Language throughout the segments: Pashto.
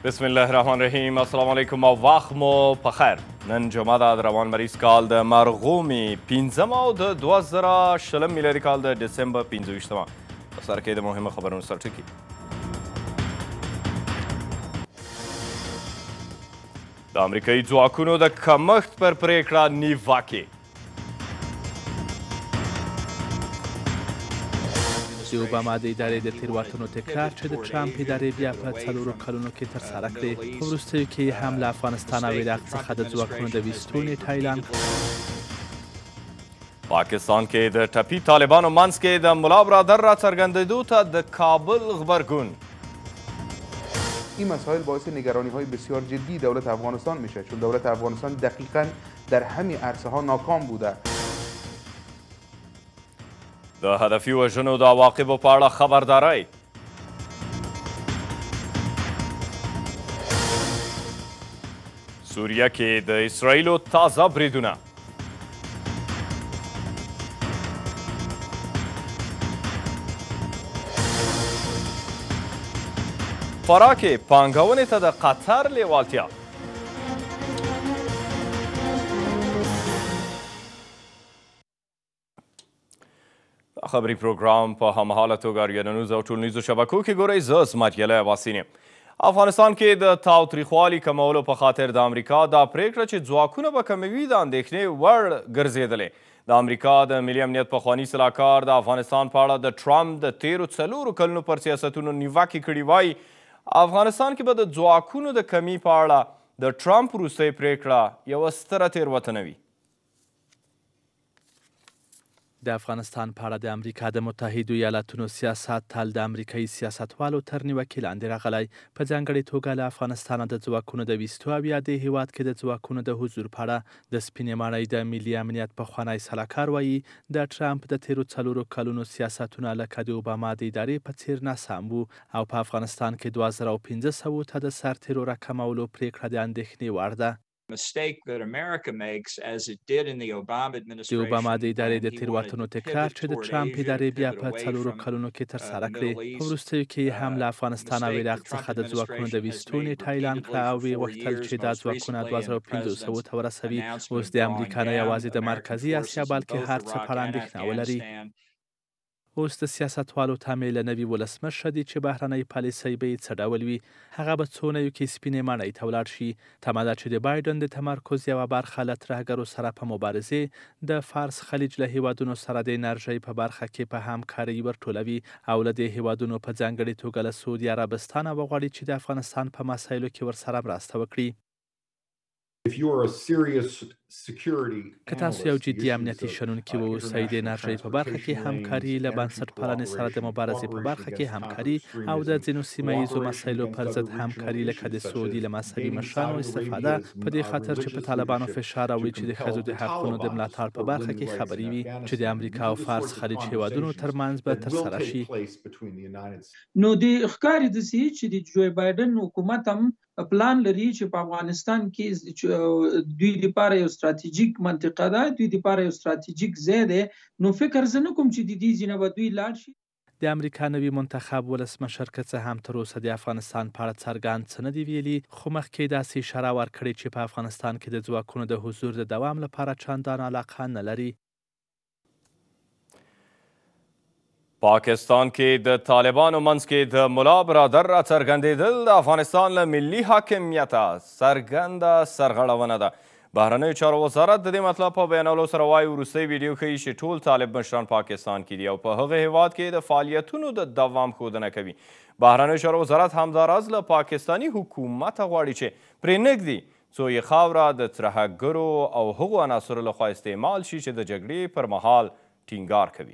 بسم الله الرحمن الرحیم. السلام علیکم او وخت مو پخیر. نن جمعه ده د روان مریض کال د مرغومي 15 او د 2020 میلادي کال د دسمبر 25 په سر کې د مهمو خبرونو سره ټکي. د امریکایي ځواکونو د کمښت پر پریکړه نیوکې. د اوباما د ادارې د تېروتنو تکرار چې د ټرمپ ادارې بیا په 4 کلونو کې ترسره کړې. په وروستیو کې هم له افغانستان او عراق څخه د ځواکونو د ویستو نیټه اعلان کړه. پاکستان کې د ټپي طالبانو منځ کې د ملا برادر را څرګندېدو ته د کابل غبرګون. این مسائل باعث نگرانی های بسیار جدی دولت افغانستان میشه، چون دولت افغانستان دقیقاً در همین عرصه ها ناکام بوده. د هدفي وژنو د عواقبو په اړه خبرداری. سوریه کې د اسرائیلو تازه بریدونه. فراه کې پانګونې ته د قطر لیوالتیا. خبری پروګرام په همحاله توګه آریانا نیوز او ټولنیزو شبکو کې ګورئ. زه عصمت یلی واسین یم. افغانستان کې د تاوتریخوالي کمولو په خاطر د امریکا دا پریکړه چې ځواکونه به کموي د اندېښنې وړ ګرځېدلې. د امریکا د ملي امنیت پخواني سلاکار د افغانستان په اړه د ټرمپ د تیرو 4 کلونو پر سیاستونو نیوکې کړي. وایي افغانستان کې به د ځواکونو د کمی په اړه د ټرمپ وروستۍ پریکړه یوه ستره تېروتنه وي. د افغانستان په اړه د امریکا د متحدو ایالاتونو سیاست تل د امریکایي سیاستوالو تر نیوکې لاندې راغلی. په ځانګړې توګه له افغانستانه د ځواکونو د ویستو او یا د هیواد کې د ځواکونو د حضور په اړه د سپینې ماڼۍ د ملي امنیت پخوانی سلاکار وایي د ټرمپ د تیرو 4 کلونو سیاستونه لکه د اوباما د ادارې په څیر ناسم وو او په افغانستان کې 2500 ته د سرتیرو راکمولو پریکړه د اندېښنې وړ ده. د اوباما د ادارې د تېروتنو تکرار چې د ټرمپ ادارې بیا په 4 کلونو کې ترسره کړې. په وروستیو کې هم له افغانستان او عراق څخه د ځواکونو د ویستو نیټه اعلان کړه او ویې غوښتل چې دا ځواکونه 2500 ته ورسوي. اوس د امریکا نه یوازې د مرکزي اسیا بلکې هر څه په اړه اندېښنه ولري. اوس د سیاستوالو تمې له نوي ولسمشر دي چې بهرنۍ پالیسۍ به یې څه ډول وي. هغه به څو نویو کې سپینې ماڼۍ ته ولاړ شي. تمه ده چې د بایډن د تمرکز یوه برخه له ترهګرو سره په مبارزې د فارس خلیج له هیوادونو سره د انرژۍ په برخه کې په همکارۍ ورټولوي او له دې هیوادونو په ځانګړې توګه له سعودي عربستان وغواړي چې د افغانستان په مسایلو کې ورسره مرسته وکړي. که تاسو یو جدي امنیتي شنونکي واوسئ د انرژۍ په برخه کې همکاري، له بنسټپالنې سره د مبارزې په برخه کې همکاري او د ځینو سیمه ییزو مسایلو پر ضد همکاري لکه د سعودي له مذهبي مشرانو استفاده، په دې خاطر چې په طالبانو فشار راوړي چې د ښځو د حقونو د ملاتړ په برخه کې خبرې وي چې د امریکا او فارس خلیج هیوادونو ترمنځ به ترسره شي. نو د ښکاري داسې چې د جو بایډن حکومت هم پلان لري چې په افغانستان کې دوی لپاره یو ستراتیژیک منطقه ده، دوی لپاره یو ستراتیژیک ځای دی. نو فکر زه نه کوم چې د دې ځای نه به دوی لاړ شي. د امریکا نوي منتخب ولسمشر که څه هم تر اوسه د افغانستان په اړه څرګند څه نه دي ویلي، خو مخکې داسې اشاره ورکړې چې په افغانستان کې د ځواکونو د حضور د دوام لپاره چندان علاقه نه لري. پاکستان کې د طالبانو منځ کې د ملا برادر را څرګندېدل د افغانستان له ملي حاکمیته څرګنده سرغړونه ده. بهرنیو چارو وزارت د دې مطلب په بیانولو سره وایي وروستۍ ویډیو ښیي چې ټول طالب مشران پاکستان کې دي او په هغه هیواد کې د فعالیتونو د دوام ښودنه کوي. بهرنیو چارو وزارت همداراز له پاکستاني حکومته غواړي چې پرې نږدي څو یې خاوره د ترهګرو او هغو عناصرو لخوا استعمال شي چې د جګړې پر مهال ټینګار کوي.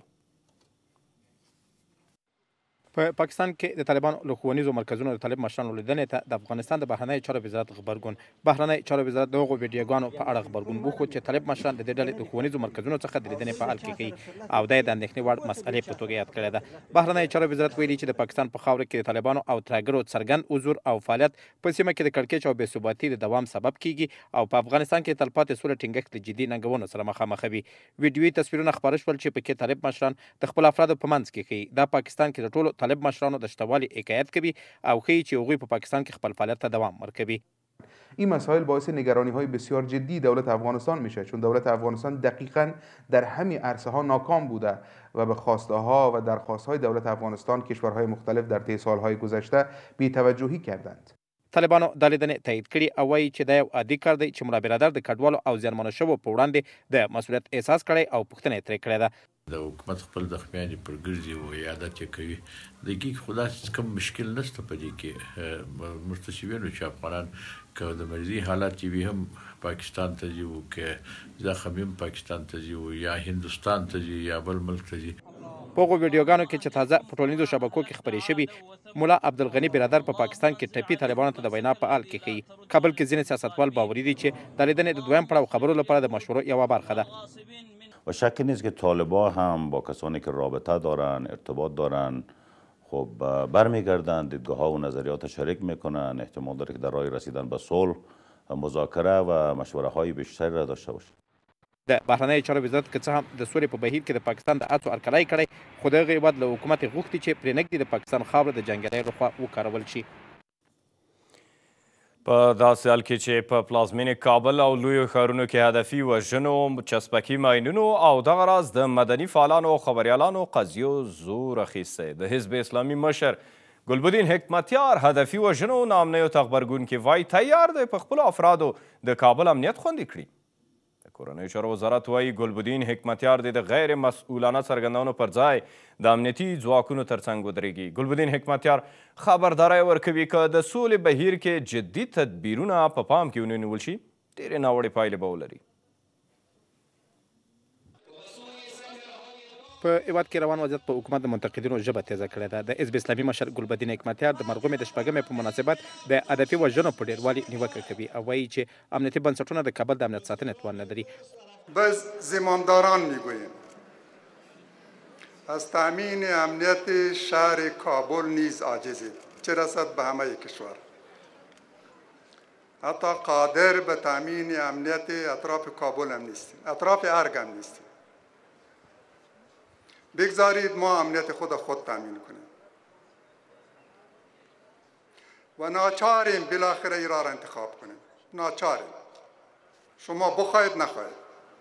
په پاکستان کې د طالبانو له ښوونیزو مرکزونو د طالب مشرانو لیدنې ته د افغانستان د بهرنیو چارو وزارت غبرګون. بهرنیو چارو وزارت د هغو ویډیوګانو په اړه غبرګون وښود چې طالب مشران د دې ډلې د ښوونیزو مرکزونو څخه د لیدنې په حال کې کوي او دا یې د اندېښنې وړ مسئلې په توګه یاد کړې ده. بهرنیو چارو وزارت ویلي چې د پاکستان په خاوره کې د طالبانو او ترهګرو څرګند حضور او فعالیت په سیمه کې د کړکېچ او بې ثباتۍ د دوام سبب کیږي او په افغانستان کې تلپاتې سوله ټینګښت له جدي ننګونو سره مخامخ وي. ویډیويي تصویرونه خپاره شول چې پکې طالب مشران د خپلو افرادو په منځ کې ښیي. دا پاکستان کې د ټولو طالب مشرانو د شتوالي حکایت کوي او ښیي چې هغوی په پاکستان کې خپل فعالیت ته دوام ورکوي. این مسائل باعث نگرانی های بسیار جدی دولت افغانستان میشه، چون دولت افغانستان دقیقاً در همین عرصه ها ناکام بوده و به خواسته ها و درخواست های دولت افغانستان کشورهای مختلف در طی سالهای گذشته بی‌توجهی کردند. طالبانو دا لیدنې تایید کړي او وایي چې دا یو عادي کار دی چې ملا برادر د کډوالو او زیانمنو شوو په وړاندې د مسؤلیت احساس کړی او پوښتنه یې ترې کړې ده. د حکومت خپل زخمیانې پر ګرځي او عیادت یې کوي. د کې خو داسې کوم مشکل نشته په دې کې. موږ ته چې وینو چې افغانان که د مرضي حالات چې وي هم پاکستان ته ځي او که زخم هم پاکستان ته ځي او یا هندوستان ته ځي یا بل ملک ته ځي. په هغو ویډیوګانو کې چې تازه په ټولنیزو شبکو کې خپرې شوي، ملا عبدالغني برادر په پاکستان کې ټپي طالبانو ته د وینا په حال کې ښیي. کابل کې ځینې سیاستوال باوري دي چې دا لیدنې د دویم پړاو خبرو لپاره د مشورو یوه برخه ده. و شکی نیست که طالبان هم با کسانی که رابطه دارن، ارتباط دارن، خب برمیگردن، دیدگاه ها و نظریات شریک میکنن. احتمال داره که در راه رسیدن به صلح، مذاکره و مشوره های بیشتری را داشته باشه. د بهرنیو چارو وزارت که څه هم د سولې په بهیر کې د پاکستان د هڅو هرکلی کړی، خو د هغې هېواد له حکومت یې غوښتي چې پرېنږدي د پاکستان خاوره د جنګیالیو لخوا وکارول شي. په داسې حال کې چې په پلازمینې کابل او لویو ښارونو کې هدفي وژنو، چسپکي ماینونو او دغه راز د مدني فعالانو او خبریالانو قضیو زور اخیستی. د حزب اسلامي مشر ګلبدین حکمتیار هدفي وژنو نامنیو ته غبرګونکي وایي تیار دی په خپلو افرادو د کابل امنیت خوندي کړي. کورنیو چارو وزارت وایي ګلبدین حکمتیار د غیر مسؤلانه څرګندونو پر ځای د امنیتي ځواکونو ترڅنګ ودرېږي. ګلبدین حکمتیار خبرداری ورکوي که د سولې بهیر کې جدي تدبیرونه په پام کې ونیول شي ډېرې ناوړې پایلې به ولري. په هېواد کې روان وضعیت په حکومت د منتقدینو ژبه تیزه کړې ده. د حزب اسلامي مشر ګلبدین حکمتیار د مرغومې د شپږمې په مناسبت د هدفي وژنو په ډېروالي نیوکه کوي او وایي چې امنیتي بنسټونه د کابل د امنیت ساتنې توان نه لري. بس زمامداران میگوییم از تأمین امنیت شهر کابل نیز عاجزید، چه رسد به همه کشور. حتی قادر به تأمین امنیت اطراف کابل هم نیستیم، اطراف ارگ هم نیستیم. بگذارید ما امنیت خود تأمین کنیم و ناچاریم بالاخره ایران را انتخاب کنیم. ناچاریم، شما بخواید نخواید.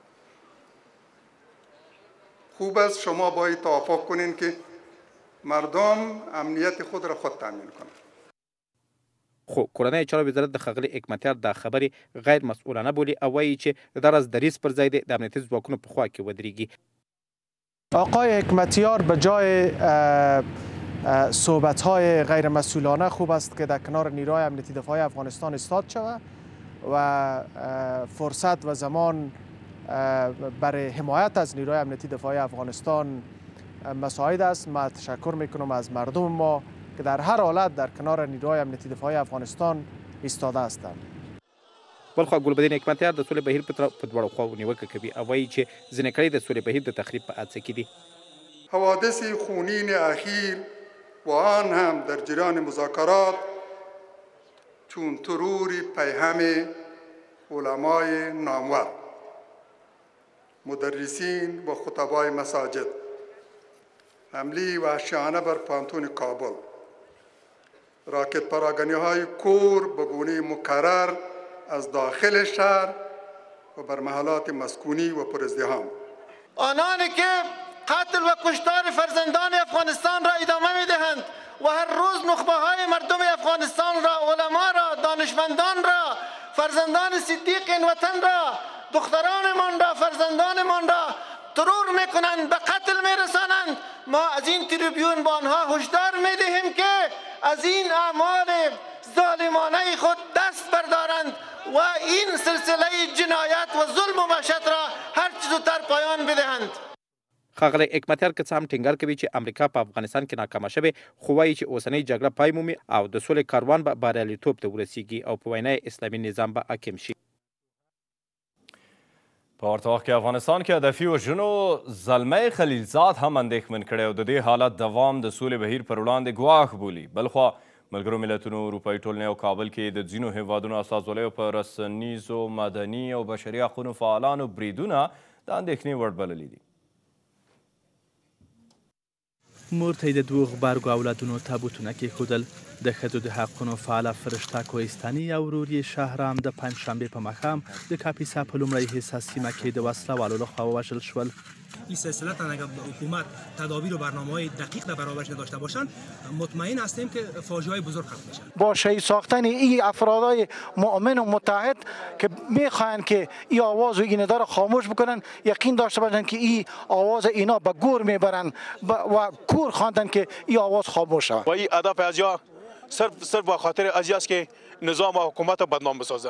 خوب است شما باید توافق کنین که مردم امنیت خود را خود تأمین کنند. خو کورنیو چارو وزارت د ښاغلي حکمتیار دا خبرې غیر مسؤلانه بولي او وایي چې د دا راز دریځ پر ځای د امنیتي ځواکونو په خوا کې ودرېږي. آقای حکمتیار به جای صحبت‌های غیر مسئولانه خوب است که در کنار نیروهای امنیتی دفاعی افغانستان ایستاد شود و فرصت و زمان برای حمایت از نیروهای امنیتی دفاعی افغانستان مساعد است. من تشکر میکنم از مردم ما که در هر حالت در کنار نیروهای امنیتی دفاعی افغانستان ایستاده هستند. بلخوا ګلبدین حکمتیار د سولې بهیر په دواړو خواو نیوکه کوي او وایي چې ځینې کړۍ د سولې بهیر د تخریب په حادثه کې دي. حوادث خونین اخیر و آن هم در جریان مذاکرات چون ترور پیهم علمای نامور، مدرسین و خطبای مساجد، حمله وحشیانه بر پانتون کابل، راکت پراگنی های کور به گونه مکرر از داخل شهر و بر محلات مسکونی و پر ازدحام. آنانی که قتل و کشتار فرزندان افغانستان را ادامه می‌دهند و هر روز نخبه‌های مردم افغانستان را، علما را، دانشمندان را، فرزندان صدیق این وطن را، دخترانمان را، فرزندانمان را ترور می‌کنند، به قتل می‌رسانند. ما از این تریبیون با آنها هشدار می‌دهیم که از این اعمال ظالمانه خود دست بردارند و این سلسله جنایت و ظلم و وحشت را هر چه زودتر پایان بدهند. ښاغلی حکمتیار که څه هم ټینګار کوي چې امریکا په افغانستان کې ناکامه شوې، خو وایي چې اوسنۍ جګړه پای مومي او د سولې کاروان به بریالیتوب ته ورسیږي او په وینا اسلامي نظام به حاکم شي. په ورته وخت کې افغانستان کې هدفي وژنو زلمی خلیلزاد هم اندېښمن کړی او د دې حالت دوام د سولې بهیر پر وړاندې ګواښ بولي. بلخوا ملګرو ملتونو، اروپایي ټولنې او کابل کې د ځینو هیوادونو استازولیو په رسنیزو، مدني او بشري حقونو فعالانو بریدونه د اندېښنې وړ بللي دي. مور ته یې د 2 غبرګو اولادونو تابوتونه کېښودل. د ښځو د حقونو فعاله فرشته کوهستاني او ورور یې شهرام د پنجشنبې په ماښام د کاپیسا په لومړۍ حصه سیمه کې د وسلهوالو لخوا ووژل شول. این سلسله اگر حکومت تدابیر و برنامه‌های دقیق در برابرش نداشته باشند مطمئن هستیم که فاجعه‌های بزرگ خلق میشن. با شهید ساختن این افرادای مؤمن و متحد که میخواین که این آواز و این داره خاموش بکنن، یقین داشته باشن که این آواز اینا به گور میبرن و کور خواندن که این آواز خاموش شود. و این هدف ازیا صرف به خاطر ازیا است که نظام و حکومت بدنام بسازه.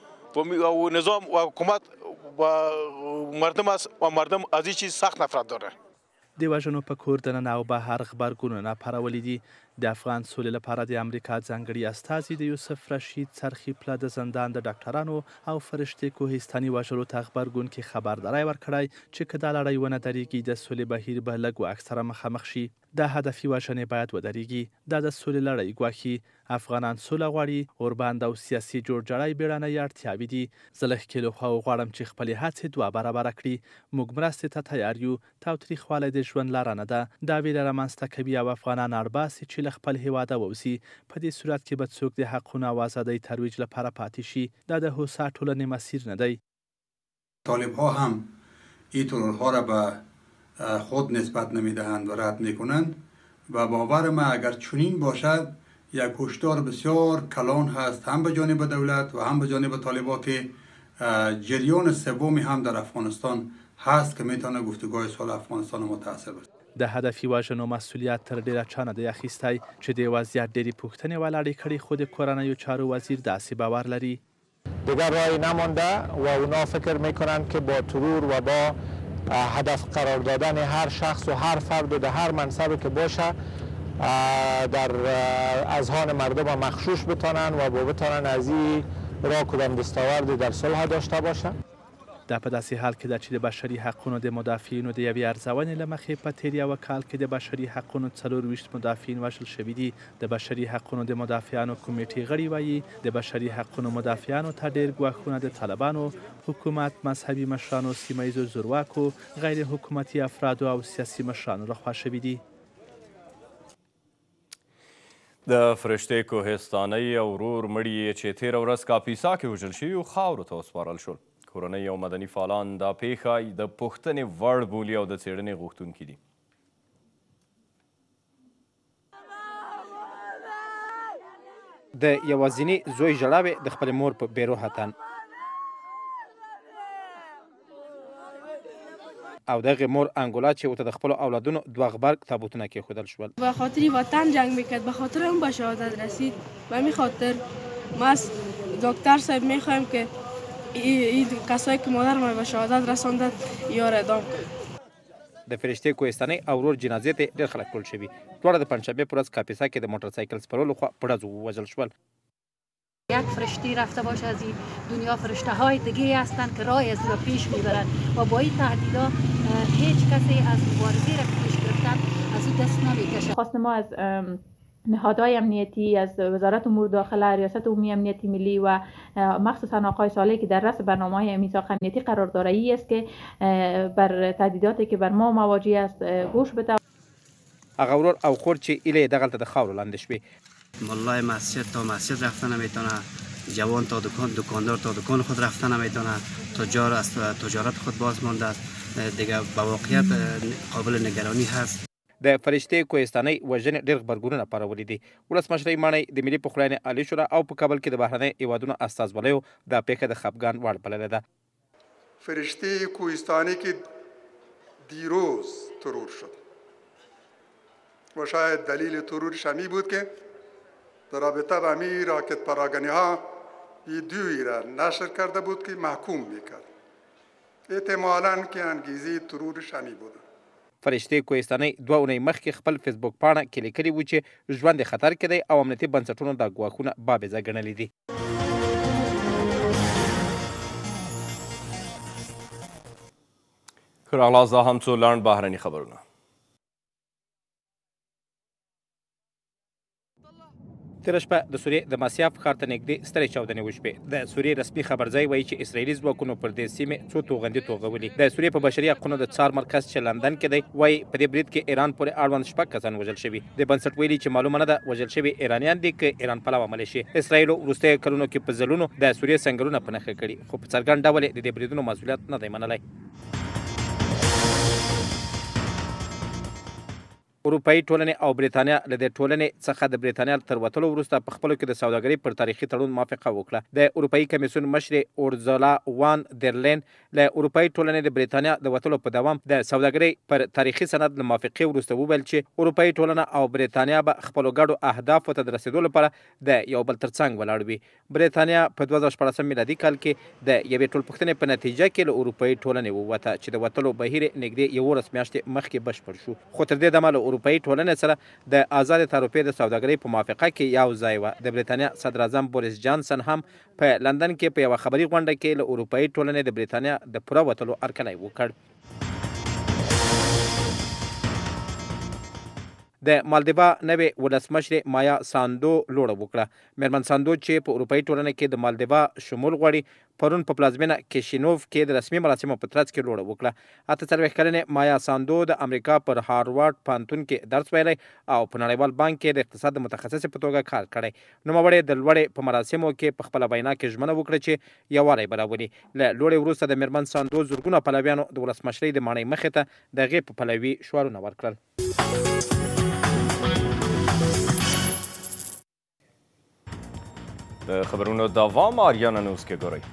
و نظام و حکومت و مردم است و مردم از این چیز سخت نفرت داره. د وژنو په کور دننه او بهر غبرګونونه پارولي دي. د افغان سولې لپاره د امریکا ځانګړي استازي د یوسف رشید څرخي پله د زندان د ډاکټرانو او فرشتې کوهستاني وژلو ته غبرګون کې خبرداری ورکړی چې که دا لړۍ ونه درېږي د سولې بهیر به لږ و اکثره مخامخ شي. دا هدفي وژنې باید ودرېږي. دا د سولې لړۍ ګواښي. افغانان سوله غواړي. اوربند او سیاسي جوړجاړی بیړنۍ اړتیاوې دي. زه له ښکېلو خواو غواړم چې خپلې هڅې 2 برابره کړي. موږ مرستې ته تیار یو. تاوتریخوالی د ژوند لاره نه ده. دا ویره رامنځته کوي او افغانان اړ باسي چې له خپل هیواده ووځي. په دې صورت کې به څوک د حقونو او ازادۍ ترویج لپاره پاتې شي. دا د هوسا ټولنې مسیر نه دی. طالب‌ها هم این ترورها را به خود نسبت نمیدهند و رد میکنند و باور ما اگر چنین باشد یک هشدار بسیار کلان هست هم به جانب دولت و هم به جانب طالبان که جریان سومی هم در افغانستان هست که میتونه گفتگوهای صلح افغانستان متأثر بشه. د هدفي وژنو مسؤلیت تر ډیره چا نه دی اخیستی چې د وضعیت ډېرې پوښتنې ولاړې کړي، خو د کورنیو چارو وزیر داسې باور لري. دیگر راهی نمانده و اونا فکر میکنند که با ترور و با هدف قرار دادن هر شخص و هر فرد و در هر منصبی که باشه در اذهان مردم مخشوش بتانن و بتانن از این راه کدام دستاوردی در صلح داشته باشن. دا په داسې حال کې ده چې د بشري حقونو د مدافعینو د یوې ارزونې له مخې په تیر یوه کال کې د بشري حقونو 24 مدافعین وژل شوي دي. د بشري حقونو د مدافعانو کمیټې غړي وایي د بشري حقونو مدافعانو ته ډېر ګواښونه د طالبانو، حکومت، مذهبي مشرانو، سیمه ییزو زورواکو، غیر حکومتي افرادو او سیاسي مشرانو لخوا شوي دي. د فرشتې کوهستانۍ او ورور مړي یې چې تېره ورځ کاپیسا کې وژل شوي وو خاورو ته وسپارل شول. کورنۍ او مدني فعالان دا پیښه د پوښتنې وړ بولي او د څېړنې غوښتونکي دي. د یوازیني زوی ژړاوې د خپلې مور په بیروحه تن او دغه مور انګولا چې ورته د خپلو اولادونو 2 غبرګ تابوتونه کېښودل شول. به خاطر وطن جنگ میکرد، به خاطر اون به شهادت رسید. به همین خاطر ما از دکتر صاحب میخوایم که این کسایی که مادر ما به شهادت رساندن یار اعدام کنید. د فرشتې کوهستانۍ او ورور جنازې ته ډېر خلک ټول شوي. دواړه د پنجشنبې په ورځ کاپیسا کې د موټرسایکل سپرولو خوا په ډزو ووژل شول. یک فرشته رفته باشه از این دنیا، فرشته های دیگه هستند که راه از را پیش میبرند و با این تهدیدها هیچ کسی از مبارزه را که پیش گرفتن از او دست نمیکشه. خواست ما از نهادهای امنیتی، از وزارت امور داخله، ریاست عمومی امنیتی ملی و مخصوصا آقای صالحی که در رأس برنامه‌های میثاق امنیتی قرار داره ای است که بر تهدیداتی که بر ما مواجه است گوش بده. هغه ورور او خور چې ایله دغلته د خاورو لاندې شوې. ملای مسجد تا مسجد رفتن نمیتونه، جوان تا دکاندار تا دکان خود رفتن نمیتونه، تجار از تجارت خود باز مانده است. دیگه با واقعیت قابل نگرانی هست. د فرشتې کوهستانۍ وژنې ډېر غبرګونونه پارولي دي. ولسمشرۍ ماڼۍ د ملي پخلاینې عالي شورا او په کابل کې د بهرنیو هېوادونو استازوالیو دا پیښه د خفګان وړ بللې ده. فرشته کوهستانی که دیروز ترور شد و شاید دلیل ترورش همی بود که در رابطه با همی راکت پراگنی ها ویدیویی را نشر کرده بود که محکوم میکرد. احتمالاً که انگیزه ترورش همی بود. فرشتې کوهستانۍ 2 اونۍ مخکې خپل فیسبوک پاڼه کې لیکلي وو چې ژوند یې خطر کې دی او امنیتي بنسټونو دا ګواښونه بابیزه ګڼلي دي. ښه راغلاست. دا هم څو لنډ بهرني خبرونه. تېره شپه د سوریې د ماسیاف ښار ته نږدې سترې چاودنې وشوې. د سوریې رسمي خبرځای وایي چې اسرائیلي ځواکونو پر دې سیمې څو توغندي توغولي. د سوریې په بشري حقونو د څار مرکز چې لندن کې دی وایي په دې برید کې ایران پورې اړوند 6 کسان وژل شوي. د بنسټ ویلي چې معلومه نه ده وژل شوي ایرانیان دي که ایران پلوه ملیشې. اسرائیلو وروستیو کلونو کې په ځلونو د سوریې سنګرونه په نښه کړي، خو په څرګند ډول د دې بریدونو مسؤلیت نه دی منلی. اروپایي ټولنې او بریتانیا له دې ټولنې څخه د بریتانیا تر وتلو وروسته په خپلو کې د سوداګرۍ پر تاریخي تړون موافقه وکړه. د اروپایي کمیسیون مشرې اورزولا وان در لین له اروپایي ټولنې د بریتانیا د وتلو په دوام د سوداګرۍ پر تاریخي سند له موافقې وروسته وویل چې اروپایي ټولنه او بریتانیا به خپلو ګډو اهدافو ته د رسیدو لپاره د یو بل ترڅنګ ولاړ وي. بریتانیا په 2014 میلادي کال کې د یوې ټولپوښتنې په نتیجه کې له اروپایي ټولنې ووته چې د وتلو بهیر نږدې 11 میاشتې مخکې بشپړ شو، خو تر دې دمه له اروپایي ټولنې سره د آزاد تاروپې د سوداګرۍ په موافقه کې یو ځای وه. د بریتانیا صدر اعظم بوریس جانسن هم په لندن کې په یوه خبري غونډه کې له اروپایي ټولنې د بریتانیا د پوره وتلو هرکلی وکړ. د مالدیوا نوې ولسمشرې مایا ساندو لوړه وکړه. میرمن ساندو چې په اروپایي ټولنه کې د مالدیوا شمول غواړي پرون په پلازمینه کیشینوف کې د رسمي مراسمو په ترڅ کې لوړه وکړه. 48 کلنې مایا ساندو د امریکا پر هاروارډ پوهنتون کې درس ویلی او په نړیوال بانک کې د اقتصاد د متخصصې په توګه کار کړی. نوموړې د لوړې په مراسمو کې په خپله وینا کې ژمنه وکړه چې یووالی به راولي. له لوړې وروسته د میرمن ساندو زرګونه پلویانو د ولسمشرۍ د ماڼۍ مخې ته د هغې په پلوي شعارونه ورکړل. د خبرونو دوام آریانا نیوز کې ګورئ.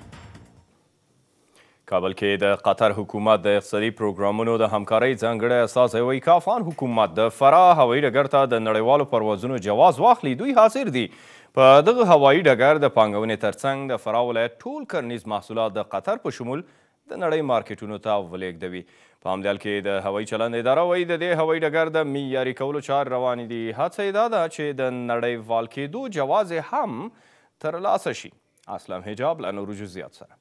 کابل کې د قطر حکومت د اقتصادي پروګرامونو د همکارۍ ځانګړی استازی وایي که افغان حکومت د فراه هوایي ډګر ته د نړیوالو پروازونو جواز واخلي دوی حاضر دي په دغه هوایي ډګر د پانګونې ترڅنګ د فراه ولایت ټول کرنیز محصولات د قطر په شمول د نړۍ مارکیټونو ته ولېږدوي. په همدې حال کې د هوایي چلند اداره وایي د دې هوایي ډګر د معیاري کولو چارې روانې دي. هڅه یې دا ده چې د نړیوال کېدو جواز هم ترلاسه شي. اسلام حجاب له نورو جزئیات سره.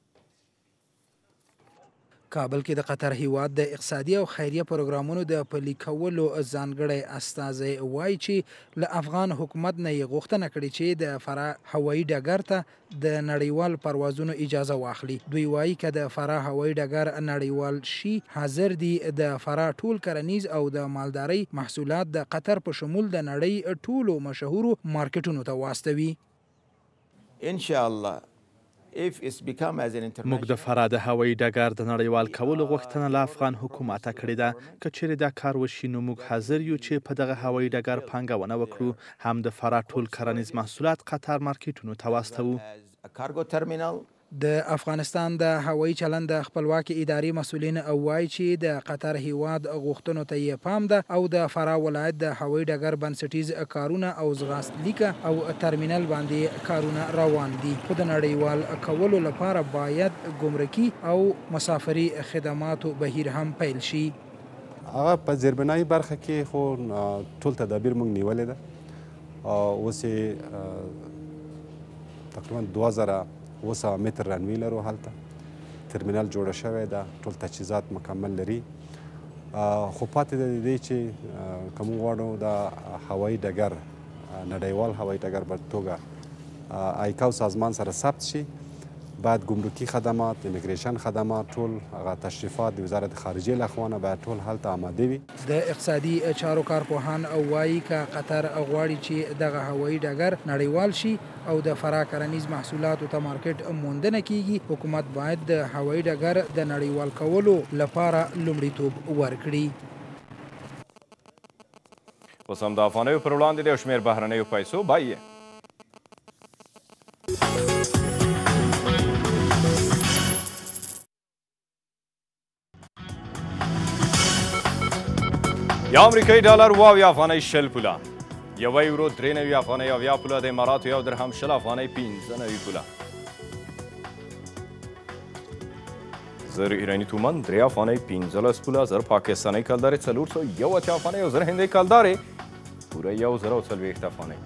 کابل کې د قطر هیواد د اقتصادي او خیریه پروګرامونو د پلي کولو ځانګړی استازی وایي چې له افغان حکومت نه یې غوښتنه کړې چې د فراه هوایي ډګر ته د نړیوال پروازونو اجازه واخلي. دوی وایي که د فراه هوایي ډګر نړیوال شي حاضر دي د فراه ټول کرنیز او د مالدارۍ محصولات د قطر په شمول د نړۍ ټولو مشهورو مارکیټونو ته واستوي. موږ د فراه د هوایي ډګر د نړیوال کولو غوښتنه له افغان حکومته کړې ده. که چیرې دا کار وشي نو موږ حاضر یو چې په دغه هوایي ډګر پانګونه وکړو، هم د فراه ټول کرنیز محصولات قطر مارکیټونو ته واستوو. د افغانستان د هوایي چلند د خپلواکي ادارې مسؤلین وایي چې د قطر هیواد غوښتنو ته یې پام ده او د فراه ولایت د هوایي ډګر بنسټیز کارونه او ځغاستلیکه او ترمینل باندې کارونه روان دي، خو د نړیوال کولو لپاره باید ګمرکي او مسافري خدماتو بهیر هم پیل شي. هغه په زیربنایي برخه کې خو ټول تدابیر موږ نیولې ده. اوس تقریبا 2000 متر رنوی لرو، هلته ترمینل جوړه شوې ده، ټول تجهیزات مکمل لري. خو پاتې د دې چې که موږ غواړو د هوایي ډګر نړیوال هوایي ډګر په توګه آیکاو سازمان سره ثبت شي، باید ګمرکي خدمات، امیګریشن خدمات، ټول هغه تشریفات د وزارت خارجه لخوا باید ټول هلته آماده وي. د اقتصادي چارو کارپوهان وایي که قطر غواړي چې دغه هوایي ډګر نړیوال شي او د فراه کرنیز محصولاتو ته مارکیټ موندنه کیږي، حکومت باید د هوایي ډګر د نړیوال کولو لپاره لومړیتوب ورکړي. اوس هم د افغانیو پر وړاندې د یو شمېر بهرنیو پیسو بیې. یا امریکایي ډالر 70 افغانۍ 60 پوله، یوه یورو 93 افغانۍ 70 پوله، د اماراتو یو درهم 60 افغانۍ 95 پوله، 1000 ایراني تومن 3 افغانۍ 15 پوله، 1000 پاکستانۍ کلدارې 401 افغانۍ او 1000 هندۍ کلدارې پوره 1040 افغانۍ.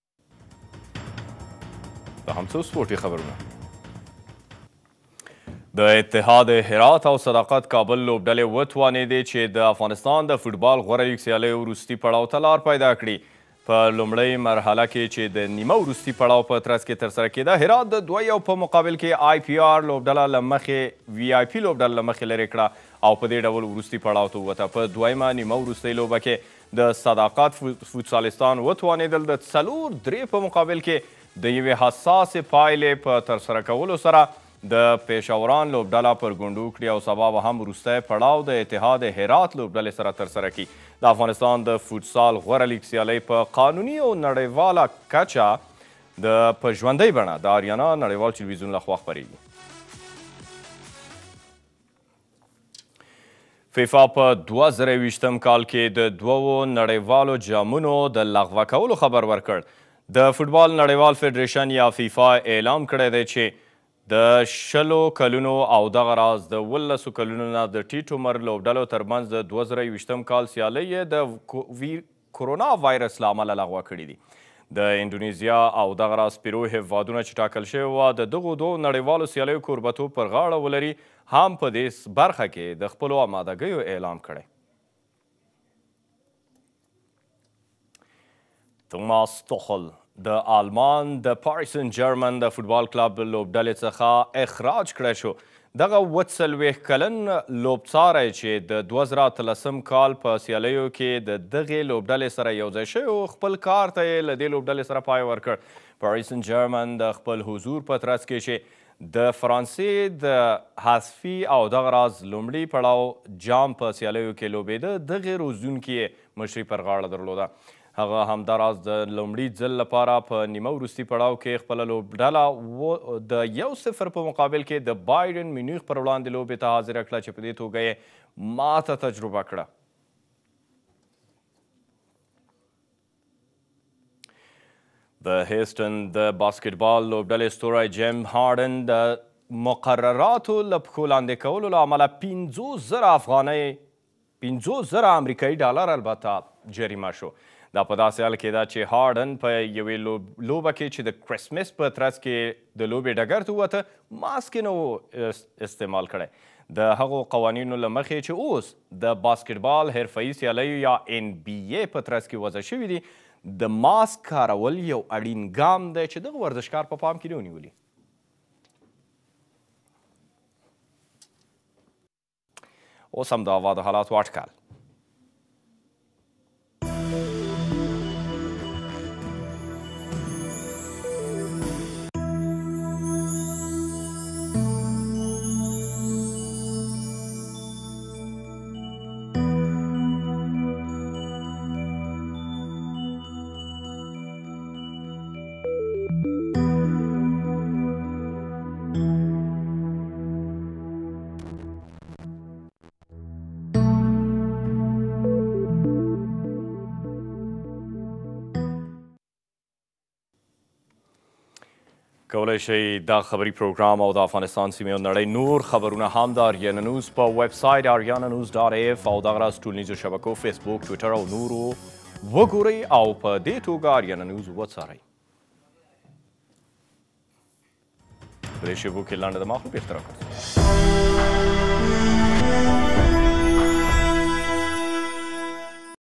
دا هم څو سپورټي خبرونه. د اتحاد هرات او صداقت کابل لوبډلې وتوانېدې چې د افغانستان د فوټبال غوره لیګ سیالیو وروستي پړاو ته لار پیدا کړي. په لومړۍ مرحله کې چې د نیمه وروستي پړاو په ترڅ کې ترسره کېده، هرات د 2-1 په مقابل کې آی پی آر لوبډله له مخې وي آی پي لوبډله له مخې لرې کړه او په دې ډول وروستي پړاو ته ووته. په دویمه نیمه وروستۍ لوبه کې د صداقت فوتسالستان وتوانېدل د 4-3 په مقابل کې د یوې حساسې پایلې په ترسره کولو سره د پېښوران لوبډله پر ګونډو کړي او سبا به هم وروستی پړاو د اتحاد هرات لوبډلې سره ترسره کړي. د افغانستان د فوټسال غوره لیګ سیالۍ په قانوني او نړیواله کچه په ژوندۍ بڼه د آریانا نړیوال تلویزیون لخوا خپرېږي. فیفا په 2020 کال کې د 2 نړیوالو جامونو د لغوه کولو خبر ورکړ. د فوټبال نړیوال فیډریشن یا فیفا اعلام کړی دی چې د 20 کلونو او دغه راز د 19 کلونو نه د ټیټ عمر لوبډلو ترمنځ د 2020 کال سیالۍ یې د کرونا وایرس له امله لغوه کړي دي. د اندونیزیا او دغه راز پیرو هیوادونه چې ټاکل شوي وه د دغو 2 نړیوالو سیالیو کوربتوب پر غاړه ولري هم په دې برخه کې د خپلو آمادګیو اعلان کړی. توماس توخل د آلمان د پاریس سن جرمن د فوټبال کلب لوبډلې څخه اخراج کړی شو. دغه 40 کلن لوبڅاری چې د 2013 کال په سیالیو کې د دغې لوبډلې سره یوځای شوی و خپل کار ته یې له دې لوبډلې سره پای ورکړ. پاریس سن جرمن د خپل حضور په ترڅ کې چې د فرانسې د حذفي او دغه راز لومړي پړاو جام په سیالیو کې لوبېده، دغې روزونکي یې مشري پر غاړه درلوده. هغه همداراز د لومړي ځل لپاره په نیمه وروستي پړاو کې خپله لوبډله د 1-0 په مقابل کې د بایرن میونخ پر وړاندې لوبې ته حاضره کړه چې په دې توګه یې ماته تجربه کړه. د هیسټن د باسکټبال لوبډلې ستوری جیم هارډن د مقرراتو له پښو لاندې کولو له امله 50,000 امریکایي ډالر البته جریمه شو. دا په داسې حال کې ده چې هارډن په یوې لوبه کې چې د کرسمس په ترڅ کې د لوبې ډګر ته ووته ماسک یې نه و استعمال کړی. د هغو قوانینو له مخې چې اوس د باسکټبال حرفه‌ایي سیالیو یا NBA په ترڅ کې وضع شوي دي، د ماسک کارول یو اړین ګام دی چې دغه ورزشکار په پام کې نه ونیولي. اوس هم د هوا د حالاتو اټکل. کولی شئ دا خبري پروګرام او د افغانستان سیمې او نړۍ نور خبرونه هم د آریانا نیوز په ویب سایټ ariananews.af او دغه راز ټولنیزو شبکو فیسبوک، ټویټر او نورو وګورئ او په دې توګه آریانا نیوز وڅارئ. په دې شیبو کې لنډه د ماښام بېرته راګرځو.